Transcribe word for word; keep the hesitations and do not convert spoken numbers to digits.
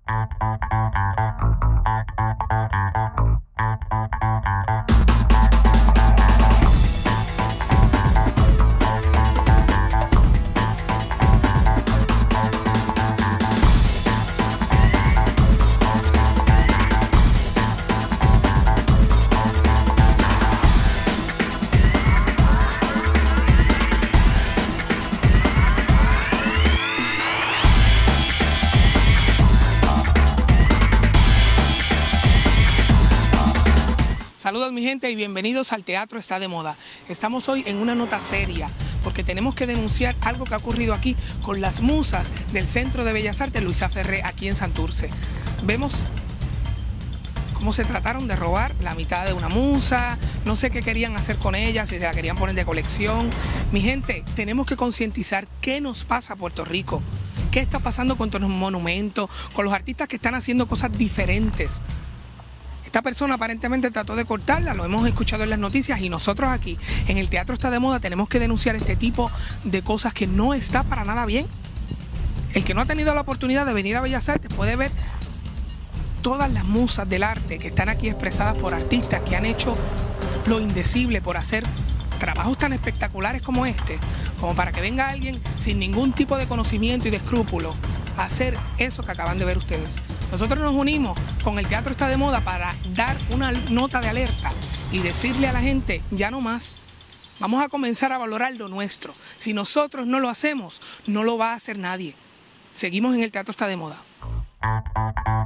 Saludos mi gente y bienvenidos al Teatro Está de Moda. Estamos hoy en una nota seria porque tenemos que denunciar algo que ha ocurrido aquí con las musas del Centro de Bellas Artes Luisa Ferré aquí en Santurce. Vemos cómo se trataron de robar la mitad de una musa, no sé qué querían hacer con ella, si se la querían poner de colección. Mi gente, tenemos que concientizar qué nos pasa a Puerto Rico, qué está pasando con los monumentos, con los artistas que están haciendo cosas diferentes. Esta persona aparentemente trató de cortarla, lo hemos escuchado en las noticias y nosotros aquí en el Teatro Está de Moda tenemos que denunciar este tipo de cosas que no está para nada bien. El que no ha tenido la oportunidad de venir a Bellas Artes puede ver todas las musas del arte que están aquí expresadas por artistas que han hecho lo indecible por hacer trabajos tan espectaculares como este, como para que venga alguien sin ningún tipo de conocimiento y de escrúpulo a hacer eso que acaban de ver ustedes. Nosotros nos unimos con el Teatro Está de Moda para dar una nota de alerta y decirle a la gente, ya no más, vamos a comenzar a valorar lo nuestro. Si nosotros no lo hacemos, no lo va a hacer nadie. Seguimos en el Teatro Está de Moda.